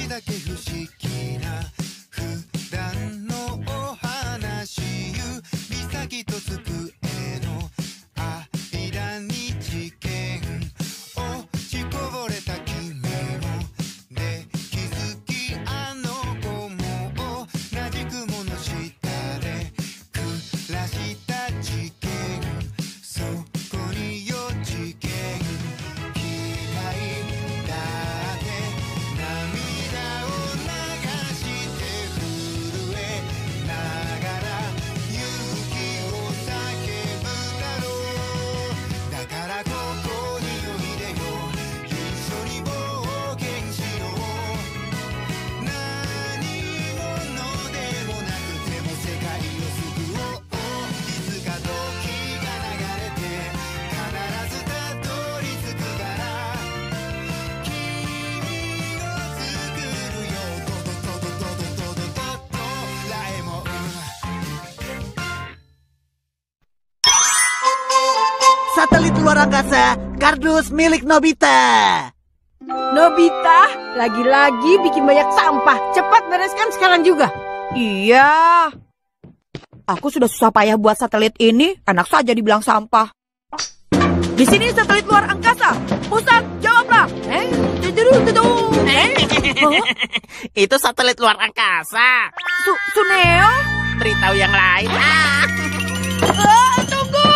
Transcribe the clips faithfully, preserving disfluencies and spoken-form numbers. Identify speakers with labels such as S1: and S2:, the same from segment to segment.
S1: Satelit luar angkasa, kardus milik Nobita.
S2: Nobita, lagi-lagi bikin banyak sampah. Cepat bereskan sekarang juga. Iya. Aku sudah susah payah buat satelit ini, enak saja dibilang sampah. Di sini satelit luar angkasa. Pusat, jawablah. Eh, eh. Oh?
S3: Itu satelit luar angkasa.
S2: Su Suneo?
S3: Beritahu yang lain. Ah.
S2: Ah, tunggu.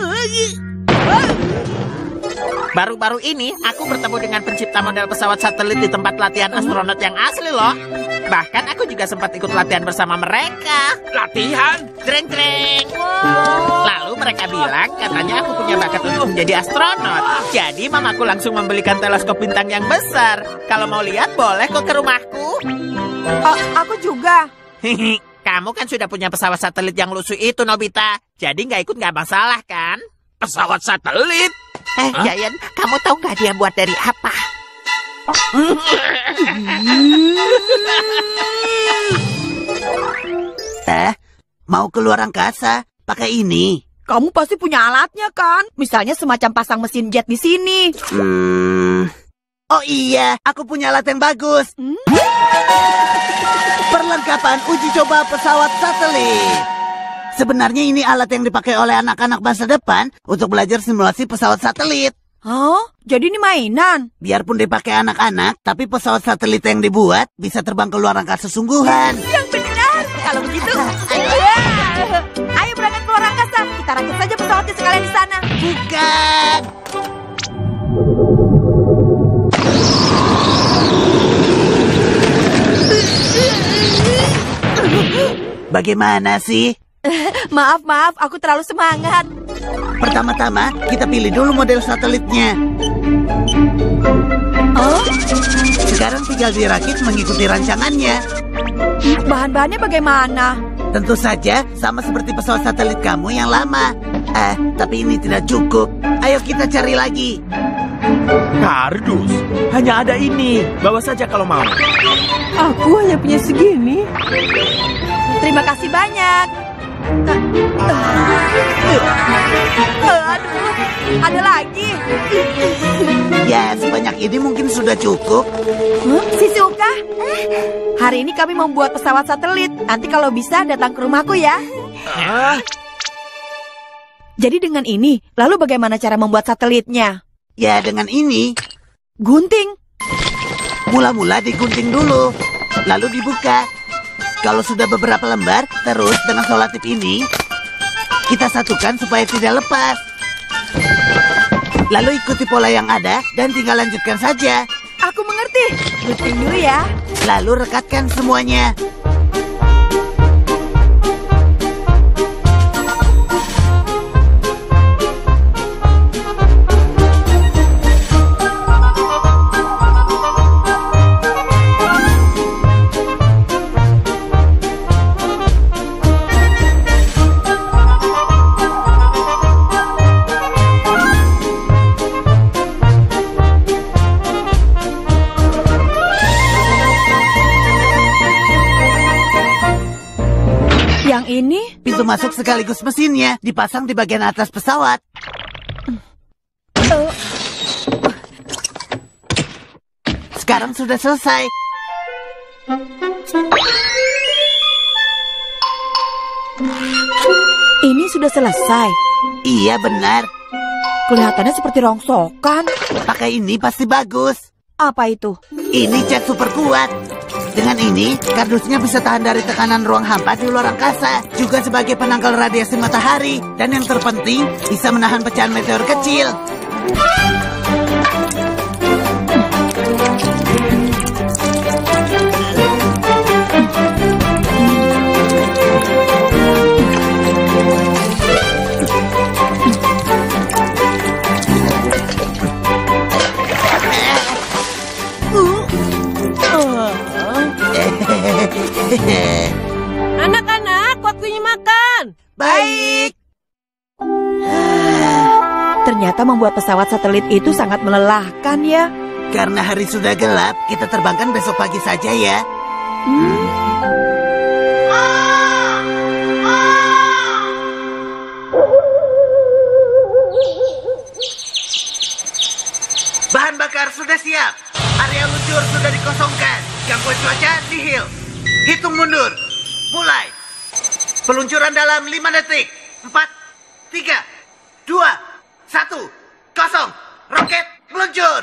S3: Baru-baru ini, aku bertemu dengan pencipta model pesawat satelit di tempat latihan astronot yang asli loh. Bahkan aku juga sempat ikut latihan bersama mereka.
S4: Latihan?
S3: Jreng-jreng. Wow. Lalu mereka bilang, katanya aku punya bakat untuk menjadi astronot. Jadi mamaku langsung membelikan teleskop bintang yang besar. Kalau mau lihat, boleh kok ke rumahku.
S2: Oh, aku juga.
S3: Kamu kan sudah punya pesawat satelit yang lusuh itu, Nobita. Jadi nggak ikut nggak masalah, kan?
S4: Pesawat satelit?
S3: Eh, huh? Giant, kamu tahu nggak dia buat dari apa?
S1: Eh, mau keluar angkasa? Pakai ini.
S2: Kamu pasti punya alatnya, kan? Misalnya semacam pasang mesin jet di sini.
S1: Hmm. Oh iya, aku punya alat yang bagus. Hmm? Perlengkapan uji coba pesawat satelit. Sebenarnya ini alat yang dipakai oleh anak-anak masa depan untuk belajar simulasi pesawat satelit.
S2: Oh, jadi ini mainan?
S1: Biarpun dipakai anak-anak, tapi pesawat satelit yang dibuat bisa terbang ke luar angkasa sungguhan.
S2: Yang benar, kalau begitu. Ayo berangkat ke luar angkasa, kita rakit saja pesawatnya sekalian di sana.
S1: Bukan. Bagaimana sih?
S2: Maaf, maaf, aku terlalu semangat.
S1: Pertama-tama, kita pilih dulu model satelitnya.
S2: Oh?
S1: Sekarang tinggal dirakit mengikuti rancangannya.
S2: Bahan-bahannya bagaimana?
S1: Tentu saja, sama seperti pesawat satelit kamu yang lama. Eh, tapi ini tidak cukup. Ayo kita cari lagi.
S4: Kardus, hanya ada ini. Bawa saja kalau mau.
S2: Aku hanya punya segini. Terima kasih banyak. Aduh, ada lagi.
S1: Ya, sebanyak ini mungkin sudah cukup.
S2: Huh? Shizuka, hari ini kami membuat pesawat satelit. Nanti kalau bisa datang ke rumahku ya.
S4: Ah.
S2: Jadi dengan ini, lalu bagaimana cara membuat satelitnya?
S1: Ya, dengan ini.
S2: Gunting.
S1: Mula-mula digunting dulu, lalu dibuka. Kalau sudah beberapa lembar, terus dengan solatip ini, kita satukan supaya tidak lepas. Lalu ikuti pola yang ada dan tinggal lanjutkan saja.
S2: Aku mengerti. Gunting dulu ya.
S1: Lalu rekatkan semuanya.
S2: Ini?
S1: Pintu masuk sekaligus mesinnya dipasang di bagian atas pesawat. Sekarang sudah selesai.
S2: Ini sudah selesai.
S1: Iya benar.
S2: Kelihatannya seperti rongsokan.
S1: Pakai ini pasti bagus.
S2: Apa itu?
S1: Ini cat super kuat. Dengan ini, kardusnya bisa tahan dari tekanan ruang hampa di luar angkasa. Juga sebagai penangkal radiasi matahari. Dan yang terpenting, bisa menahan pecahan meteor kecil.
S2: Anak-anak, waktunya makan.
S1: Baik.
S2: Ternyata membuat pesawat satelit itu sangat melelahkan ya.
S1: Karena hari sudah gelap, kita terbangkan besok pagi saja ya.
S2: Hmm.
S1: Bahan bakar sudah siap. Area luncur sudah dikosongkan. Gangguan cuaca nihil. Hitung mundur. Mulai. Peluncuran dalam lima detik. empat, tiga, dua, satu, kosong. Roket meluncur.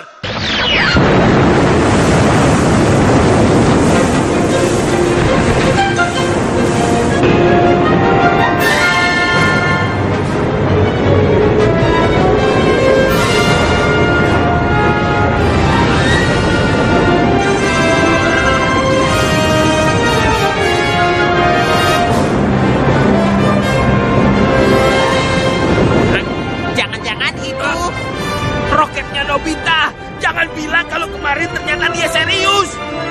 S4: Roketnya Nobita. Jangan bilang kalau kemarin ternyata dia serius.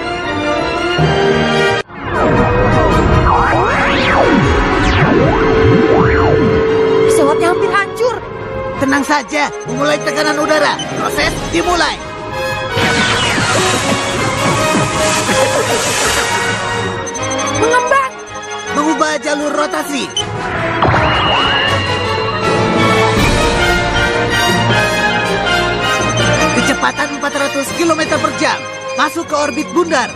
S2: Pesawatnya hampir hancur.
S1: Tenang saja, memulai tekanan udara. Proses dimulai.
S2: Mengembang.
S1: Mengubah jalur rotasi. Kecepatan empat ratus kilometer per jam. Masuk ke orbit bundar.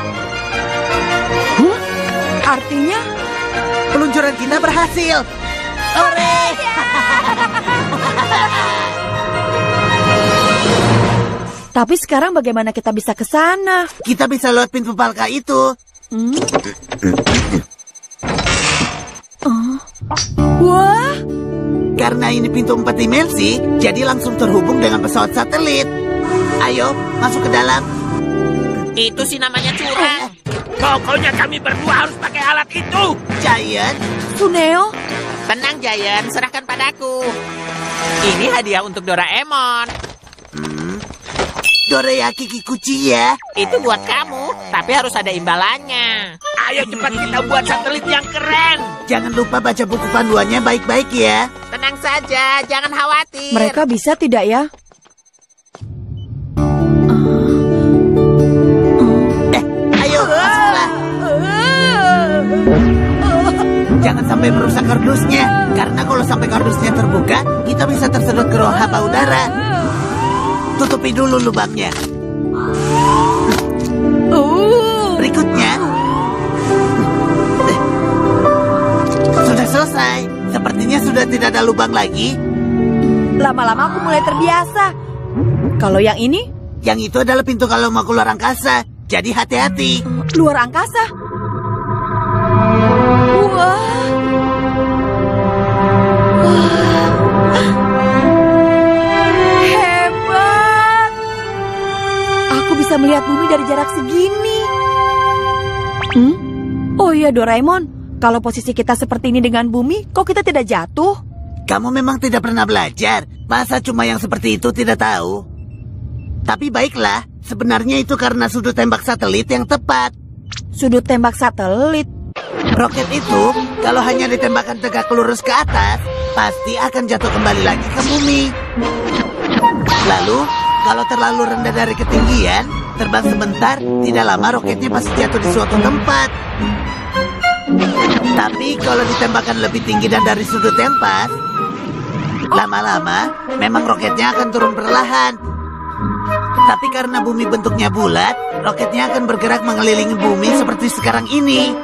S2: Huh? Artinya?
S1: Peluncuran kita berhasil. Hore!
S2: Tapi sekarang bagaimana kita bisa ke sana?
S1: Kita bisa lewat pintu palka itu.
S2: Hmm? Oh. Wah!
S1: Karena ini pintu empat dimensi, jadi langsung terhubung dengan pesawat satelit. Ayo, masuk ke dalam.
S3: Itu sih namanya curang.
S4: Pokoknya kami berdua harus pakai alat itu.
S1: Giant,
S2: Suneo?
S3: Tenang, Giant. Serahkan padaku. Ini hadiah untuk Doraemon.
S1: Dorayaki Kikuchi ya.
S3: Itu buat kamu, tapi harus ada imbalannya.
S4: Ayo cepat kita buat satelit yang keren.
S1: Jangan lupa baca buku panduannya baik-baik ya.
S3: Tenang saja, jangan khawatir.
S2: Mereka bisa tidak ya?
S1: Eh, ayo, masuklah. Jangan sampai merusak kardusnya. Karena kalau sampai kardusnya terbuka, kita bisa tersedot ke ruang hampa udara. Tutupi dulu lubangnya. Berikutnya. Sudah selesai. Sepertinya sudah tidak ada lubang lagi.
S2: Lama-lama aku mulai terbiasa. Kalau yang ini?
S1: Yang itu adalah pintu kalau mau keluar angkasa. Jadi hati-hati.
S2: Luar angkasa? Wah. Hebat. Aku bisa melihat bumi dari jarak segini. Hmm? Oh iya Doraemon, kalau posisi kita seperti ini dengan bumi, kok kita tidak jatuh?
S1: Kamu memang tidak pernah belajar. Masa cuma yang seperti itu tidak tahu? Tapi baiklah, sebenarnya itu karena sudut tembak satelit yang tepat.
S2: Sudut tembak satelit?
S1: Roket itu, kalau hanya ditembakkan tegak lurus ke atas, pasti akan jatuh kembali lagi ke bumi. Lalu, kalau terlalu rendah dari ketinggian, terbang sebentar, tidak lama roketnya pasti jatuh di suatu tempat. Tapi kalau ditembakkan lebih tinggi dan dari sudut yang pas, lama-lama memang roketnya akan turun perlahan. Tapi karena bumi bentuknya bulat, roketnya akan bergerak mengelilingi bumi seperti sekarang ini.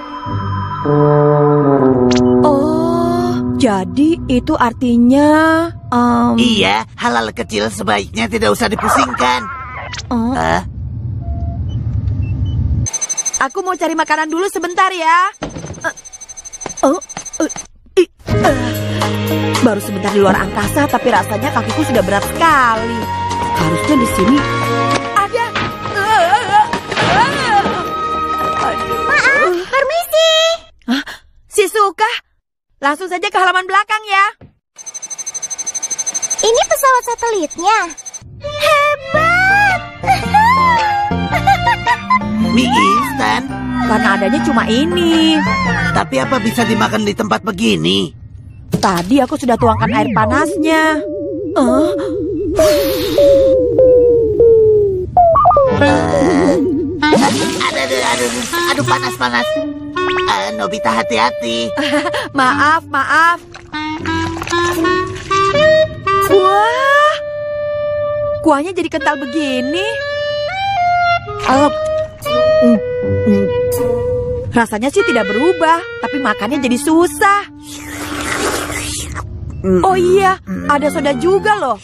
S2: Oh, jadi itu artinya... Um,
S1: Iya, hal-hal kecil sebaiknya tidak usah dipusingkan.
S2: oh,
S1: Ah,
S2: Aku mau cari makanan dulu sebentar ya. Eh, Oh, eh, ih, eh. Baru sebentar di luar angkasa, tapi rasanya kakiku sudah berat sekali. Harusnya di sini ada. Eh, eh, eh. Aduh.
S5: Maaf, permisi.
S2: Hah? Si Suka, langsung saja ke halaman belakang ya.
S5: Ini pesawat satelitnya. Hebat.
S1: mie instan.
S2: Karena adanya cuma ini.
S1: Tapi apa bisa dimakan di tempat begini?
S2: Tadi aku sudah tuangkan air panasnya. Eh,
S1: Aduh, aduh, aduh, aduh panas, panas. Ah, Nobita hati-hati.
S2: maaf, maaf. Wah, kuahnya jadi kental begini. Oh, mm, mm. Rasanya sih tidak berubah, tapi makannya jadi susah. Oh iya, ada soda juga loh.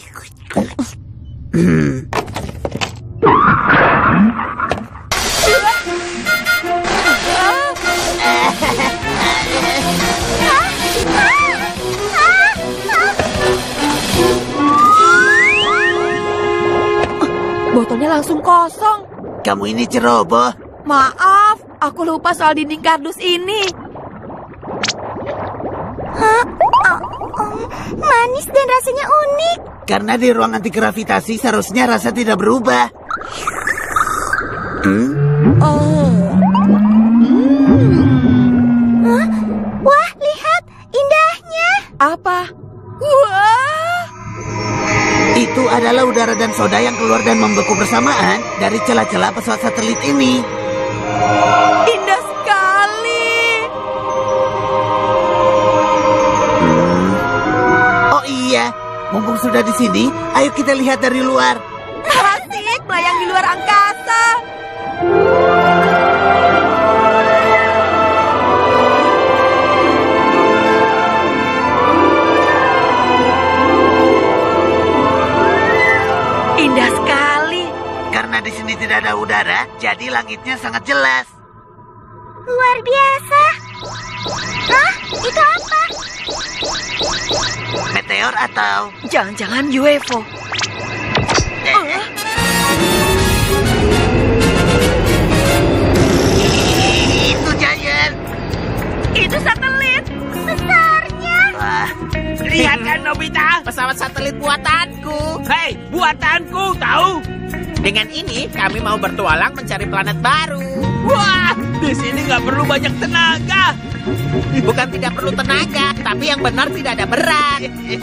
S2: Botolnya langsung kosong.
S1: Kamu ini ceroboh.
S2: Maaf, aku lupa soal dinding kardus ini.
S5: Manis dan rasanya unik.
S1: Karena di ruang anti gravitasi seharusnya rasa tidak berubah. Hmm?
S2: Oh,
S5: Wah, lihat indahnya.
S2: apa? Wah,
S1: Itu adalah udara dan soda yang keluar dan membeku bersamaan dari celah-celah pesawat satelit ini.
S2: indah sekali.
S1: Oh iya, mumpung sudah di sini, ayo kita lihat dari luar.
S2: Asik, melayang di luar angkasa. Indah sekali.
S1: Karena di sini tidak ada udara, jadi langitnya sangat jelas.
S5: Luar biasa. Hah? Itu apa?
S1: Meteor atau...
S2: Jangan-jangan U F O.
S1: Eh, itu Giant.
S2: Itu satelit.
S5: Besarnya.
S1: Wah,
S4: Lihat kan Nobita?
S3: Pesawat satelit buatanku.
S4: Hei, buatanku, tahu?
S3: Dengan ini kami mau bertualang mencari planet baru.
S4: Wah, di sini nggak perlu banyak tenaga.
S3: Bukan tidak perlu tenaga, tapi yang benar tidak ada berat.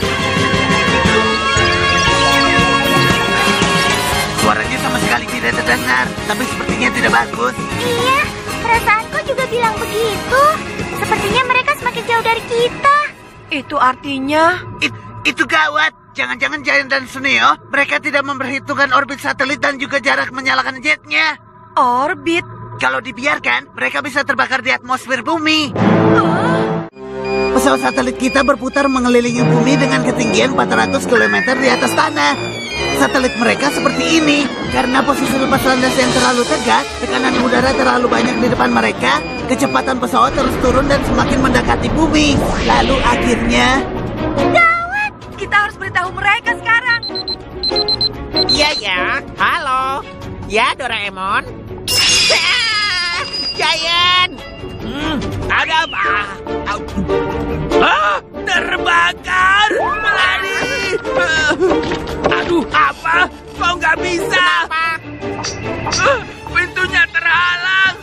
S1: suaranya sama sekali tidak terdengar, tapi sepertinya tidak bagus.
S5: Iya, perasaanku juga bilang begitu. Sepertinya mereka semakin jauh dari kita.
S2: Itu artinya
S1: It- itu gawat. Jangan-jangan Giant dan Suneo, mereka tidak memperhitungkan orbit satelit dan juga jarak menyalakan jetnya.
S2: orbit.
S1: Kalau dibiarkan, mereka bisa terbakar di atmosfer bumi. Pesawat satelit kita berputar mengelilingi bumi dengan ketinggian empat ratus kilometer di atas tanah. Satelit mereka seperti ini. Karena posisi lepas landas yang terlalu tegak, tekanan udara terlalu banyak di depan mereka, kecepatan pesawat terus turun dan semakin mendekati bumi. Lalu akhirnya...
S2: Kita harus beritahu mereka sekarang.
S3: Iya ya, halo. Ya Doraemon. Ah, Giant.
S4: Hmm, ada apa? Au. Ah, terbakar! Lari! Aduh, apa? Kau nggak bisa?
S3: Apa?
S4: Ah, pintunya terhalang.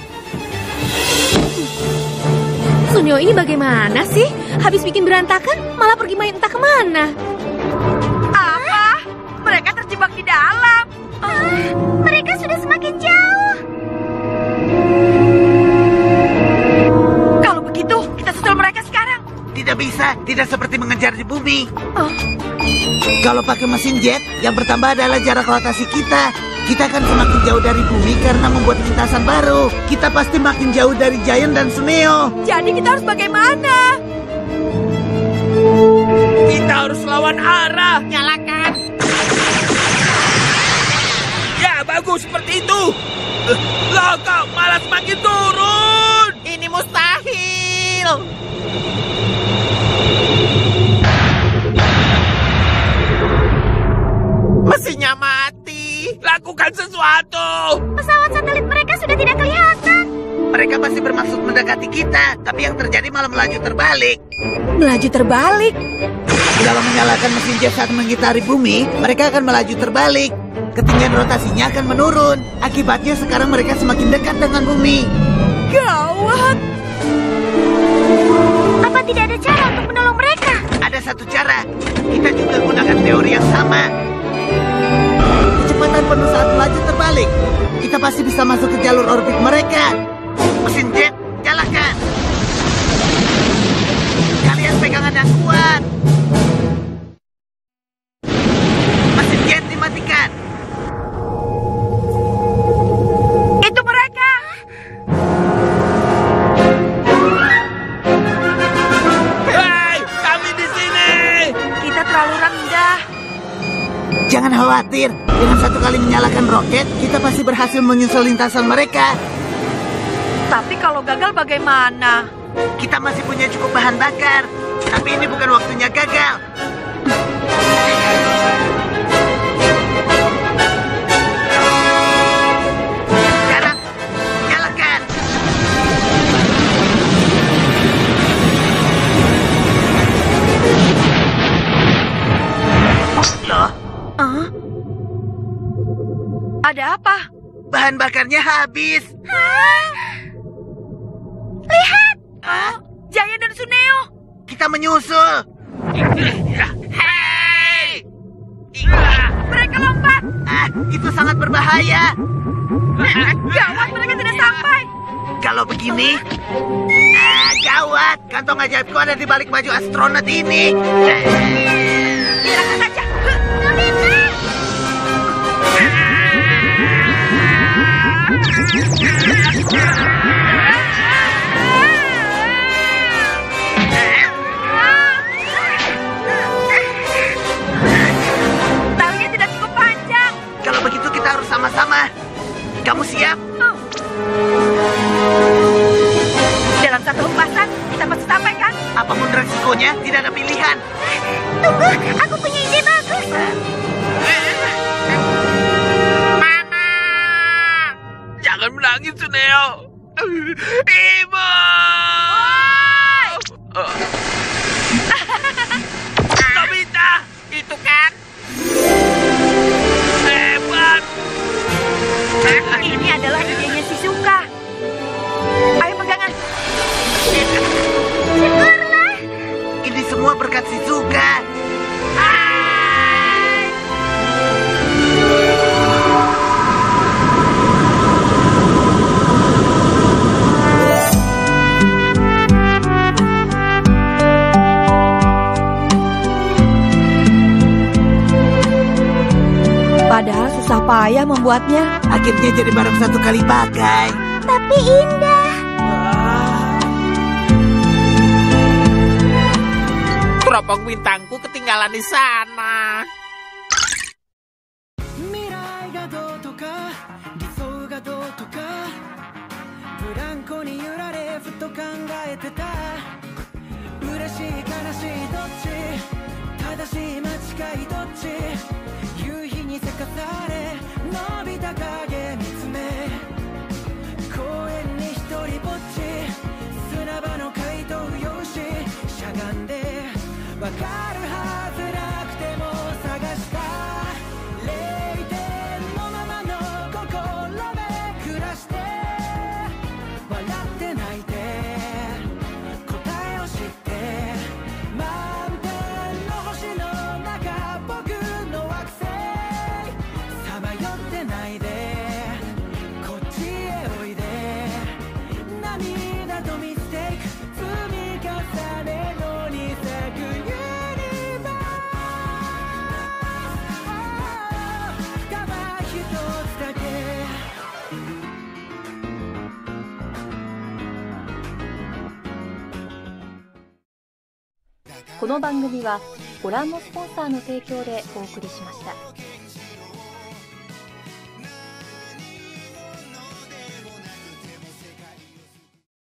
S5: Suneo ini bagaimana sih? Habis bikin berantakan, malah pergi main entah kemana.
S2: Apa? Mereka terjebak di dalam.
S5: Ah, mereka sudah semakin jauh.
S2: Kalau begitu, kita susul mereka sekarang.
S1: Tidak bisa, tidak seperti mengejar di bumi.
S2: Oh.
S1: Kalau pakai mesin jet, yang bertambah adalah jarak rotasi kita. Kita akan semakin jauh dari bumi karena membuat lintasan baru. Kita pasti makin jauh dari Giant dan Suneo.
S2: Jadi kita harus bagaimana?
S4: Kita harus lawan arah.
S3: Nyalakan.
S4: Ya, bagus seperti itu. Eh, Loh, kau malah semakin turun.
S3: Ini mustahil. Mesinnya mati.
S4: Lakukan sesuatu.
S5: Pesawat satelit mereka sudah tidak kelihatan.
S1: Mereka pasti bermaksud mendekati kita, tapi yang terjadi malah melaju terbalik.
S2: Melaju terbalik.
S1: Kalau menyalakan mesin jet saat mengitari bumi, mereka akan melaju terbalik. Ketinggian rotasinya akan menurun. Akibatnya sekarang mereka semakin dekat dengan bumi.
S2: Gawat.
S5: Apa tidak ada cara untuk menolong mereka?
S1: Ada satu cara. Kita juga gunakan teori yang sama. Kecepatan penuh saat melaju terbalik. Kita pasti bisa masuk ke jalur orbit mereka. Mesin jet, nyalakan. Kalian pegangan yang kuat. Mesin jet dimatikan.
S2: Itu mereka.
S4: Hei, kami di sini.
S2: Kita terlalu rendah.
S1: Jangan khawatir. Dengan satu kali menyalakan roket, kita pasti berhasil menyusul lintasan mereka.
S2: Tapi kalau gagal bagaimana?
S1: Kita masih punya cukup bahan bakar. Tapi ini bukan waktunya gagal. Sekarang, nyalakan. Loh,
S2: Hah? Ada apa?
S1: bahan bakarnya habis.
S5: Lihat!
S1: Ah,
S2: Jaya dan Suneo.
S1: kita menyusul.
S4: Hei!
S2: Mereka lompat.
S1: Ah, itu sangat berbahaya.
S2: Gawat, mereka tidak sampai.
S1: Kalau begini, ah, gawat. Kantong ajaibku ada di balik baju astronot ini.
S2: Biarkan saja.
S5: Nobita!
S2: Talinya tidak cukup panjang.
S1: Kalau begitu kita harus sama-sama. Kamu siap?
S2: Dalam satu hempasan, kita pasti sampai kan?
S1: Apapun resikonya, tidak ada pilihan.
S5: Tunggu, aku punya ide bagus.
S3: Mama.
S4: Jangan menangis, Suneo. Ibu! Oh. Nobita!
S3: Itu kan.
S4: Hebat!
S2: Ini adalah idenya Shizuka. Ayo pegangan.
S5: Syukurlah.
S1: Ini semua berkat Shizuka.
S2: Padahal susah payah membuatnya.
S1: Akhirnya jadi barang satu kali pakai.
S5: Tapi indah.
S3: Teropong bintangku ketinggalan di sana.
S6: 未来がどうとか理想がどうとかブランコに揺られふと考えてた嬉しい悲しいどっち正しい間違いどっち夕日にせかされ伸びた影見つめ公園に一人ぼっち砂場の怪盗用紙しゃがんでわかるはずなくても探した零点のままの心で暮らして笑って泣いて答えを知って満天の星の中僕の惑星さまよ
S7: この番組はご覧のスポンサーの提供でお送りしました。